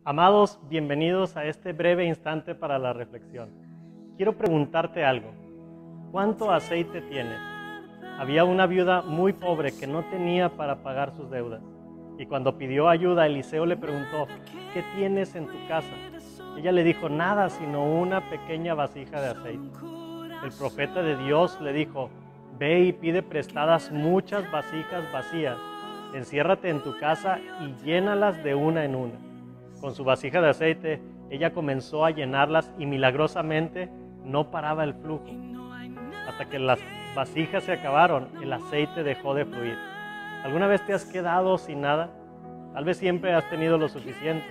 Amados, bienvenidos a este breve instante para la reflexión. Quiero preguntarte algo. ¿Cuánto aceite tienes? Había una viuda muy pobre que no tenía para pagar sus deudas. Y cuando pidió ayuda, Eliseo le preguntó, ¿qué tienes en tu casa? Ella le dijo, nada, sino una pequeña vasija de aceite. El profeta de Dios le dijo, ve y pide prestadas muchas vasijas vacías. Enciérrate en tu casa y llénalas de una en una. Con su vasija de aceite, ella comenzó a llenarlas y milagrosamente no paraba el flujo. Hasta que las vasijas se acabaron, el aceite dejó de fluir. ¿Alguna vez te has quedado sin nada? Tal vez siempre has tenido lo suficiente.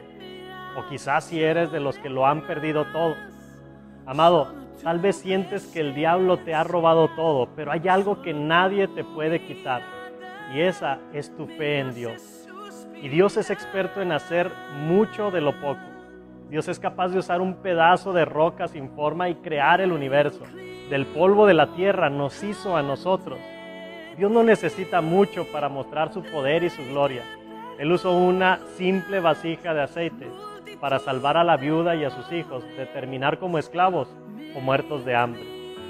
O quizás si eres de los que lo han perdido todo. Amado, tal vez sientes que el diablo te ha robado todo, pero hay algo que nadie te puede quitar. Y esa es tu fe en Dios. Y Dios es experto en hacer mucho de lo poco. Dios es capaz de usar un pedazo de roca sin forma y crear el universo. Del polvo de la tierra nos hizo a nosotros. Dios no necesita mucho para mostrar su poder y su gloria. Él usó una simple vasija de aceite para salvar a la viuda y a sus hijos de terminar como esclavos o muertos de hambre.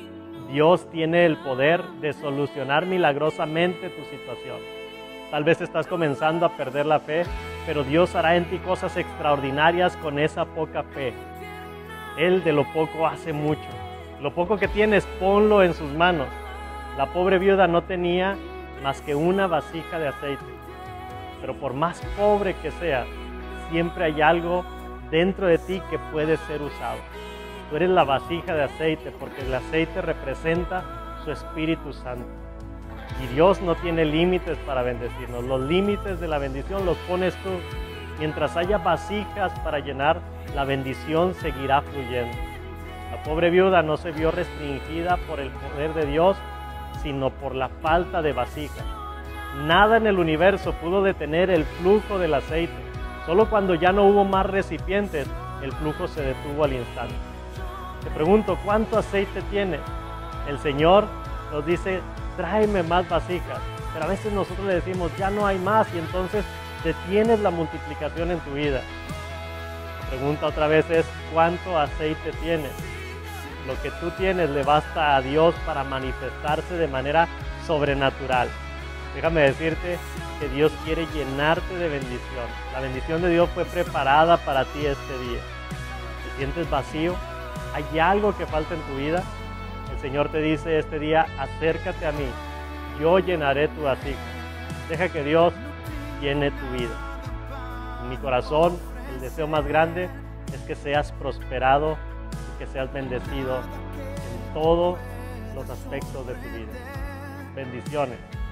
Dios tiene el poder de solucionar milagrosamente tu situación. Tal vez estás comenzando a perder la fe, pero Dios hará en ti cosas extraordinarias con esa poca fe. Él de lo poco hace mucho. Lo poco que tienes, ponlo en sus manos. La pobre viuda no tenía más que una vasija de aceite. Pero por más pobre que seas, siempre hay algo dentro de ti que puede ser usado. Tú eres la vasija de aceite porque el aceite representa su Espíritu Santo. Y Dios no tiene límites para bendecirnos. Los límites de la bendición los pones tú. Mientras haya vasijas para llenar, la bendición seguirá fluyendo. La pobre viuda no se vio restringida por el poder de Dios, sino por la falta de vasijas. Nada en el universo pudo detener el flujo del aceite. Solo cuando ya no hubo más recipientes, el flujo se detuvo al instante. Te pregunto, ¿cuánto aceite tienes? El Señor nos dice, tráeme más vasijas, pero a veces nosotros le decimos, ya no hay más, y entonces detienes la multiplicación en tu vida. La pregunta otra vez es, ¿cuánto aceite tienes? Lo que tú tienes le basta a Dios para manifestarse de manera sobrenatural. Déjame decirte que Dios quiere llenarte de bendición. La bendición de Dios fue preparada para ti este día. ¿Te sientes vacío? ¿Hay algo que falta en tu vida? El Señor te dice este día, acércate a mí, yo llenaré tu vasija. Deja que Dios llene tu vida. En mi corazón, el deseo más grande es que seas prosperado y que seas bendecido en todos los aspectos de tu vida. Bendiciones.